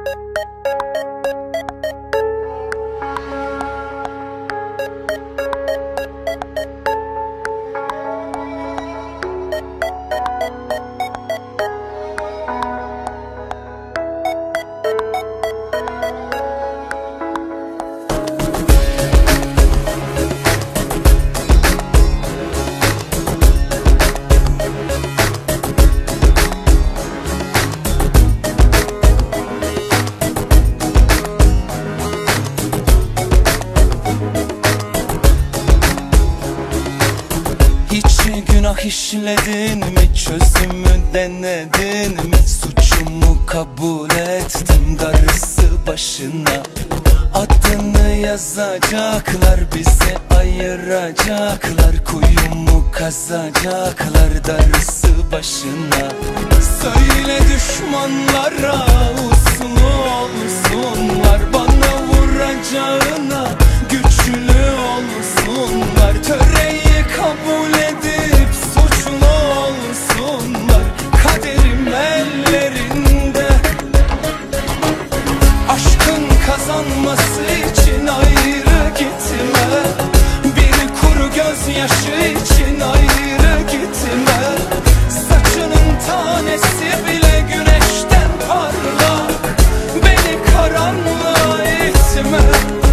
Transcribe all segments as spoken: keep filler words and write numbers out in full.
Günah işledin mi, çözümü denedin mi? Suçumu kabul ettim, darısı başına. Adını yazacaklar, bizi ayıracaklar. Kuyumu kazacaklar, darısı başına. Söyle düşmanlara uslu olsunlar, bana vuracağına güçlü olsunlar. Töreyi kabul edip suçlu olsunlar, kaderim ellerinde. Aşkın kazanması için ayrı gitme, bir kuru gözyaşı için ayrı gitme. Saçının tanesi bile güneşten parlak, beni karanlığa itme.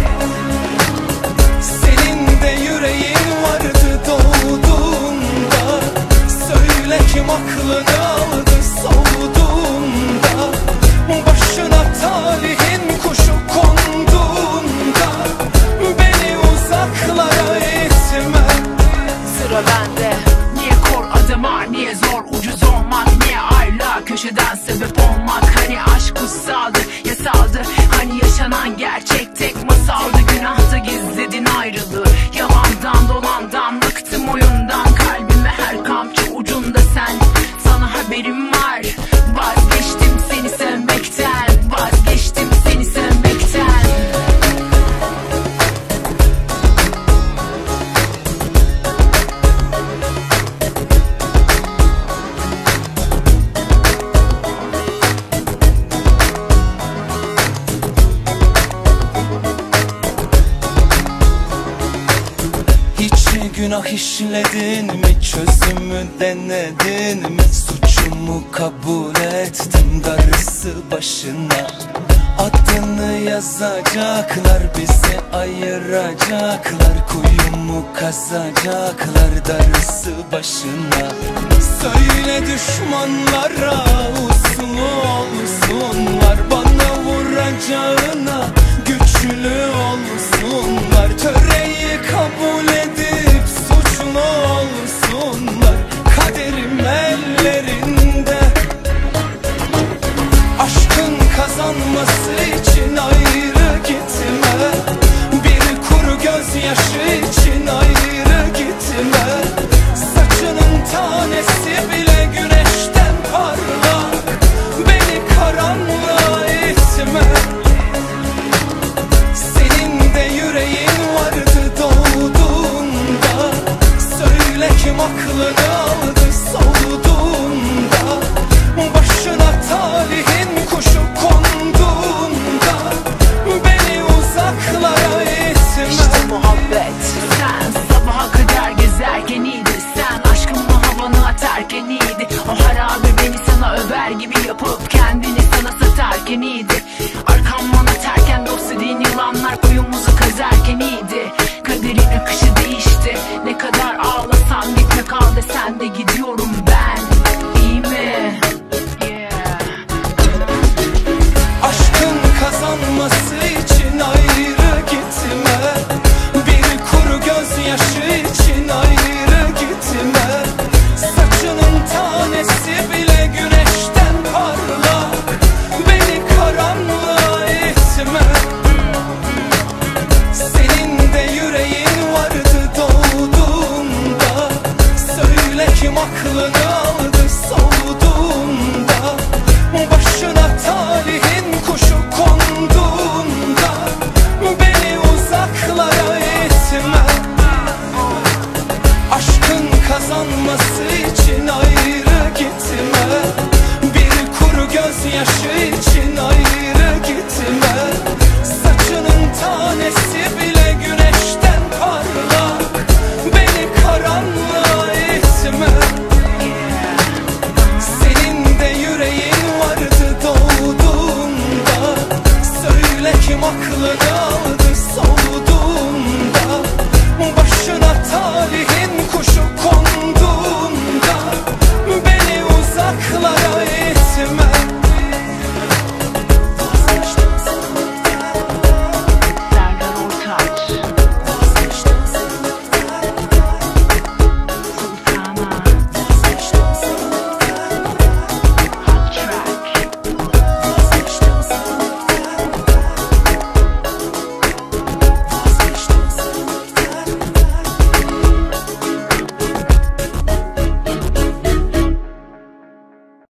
Senin de yüreğin vardı doğduğunda, söyle kim aklını aldı soğuduğunda. Başına talihin kuşu konduğunda, beni uzaklara itme. Sıra bende. Niye kor adama, niye zor ucuz olmak, niye ayrılığa köşeden sebep olmak? Hani aşk kutsaldı, yasaldı, hani yaşanan gerçek tek masaldı. Günahta gizledin ayrılığı, yalandan dolandan bıktım oyundan. Kalbime her kamçı ucunda sen, sana haberim var. Vazgeçtim seni sevmekten, vazgeçtim seni sevmekten. Günah işledin mi, çözümü denedin mi? Suçumu kabul ettim, darısı başına. Adını yazacaklar, bizi ayıracaklar. Kuyumu kazacaklar, darısı başına. Söyle düşmanlara uslu olsunlar, bana vuracağına güçlü olsunlar. Töreyi kabul edip suçlu olsunlar, kaderim ellerinde. Aşkın kazanması için ayrı gitme, bir kuru gözyaşı için ayrı gitme. Saçının tanesi bile güneşten parlak, beni karanlığa itme. Senin de yüreğin vardı doğduğunda, söyle kim aklını aldı soğuduğunda. Başına talihin kuşu konduğunda, beni uzaklara itme. İşte muhabbet, sen sabaha kadar gezerken iyiydi. Sen aşkımla havanı atarken iyiydi. O harabe beni sana över gibi yapıp kendini sana satarken iyiydi. Arkamdan atarken dost dediğin yılanlar kuyumuzu kazarken iyiydi. Kaderin akışı değişti, ne kadar ağlasan gitme kal desen de gidiyorum ben. İyi mi? Yeah. Aşkın kazanması için ayrı gitme, bir kuru gözyaşı için ayrı gitme. Saçının tanesi bile güneşten parlak, beni karanlığa itme. Senin de yüreğin vardı doğduğunda, söyle kim aklını aldı soğuduğunda. Başına talihin kuşu konduğunda, beni uzaklara itme. Aşkın kazanması için ayrı gitme, bir kuru gözyaşı için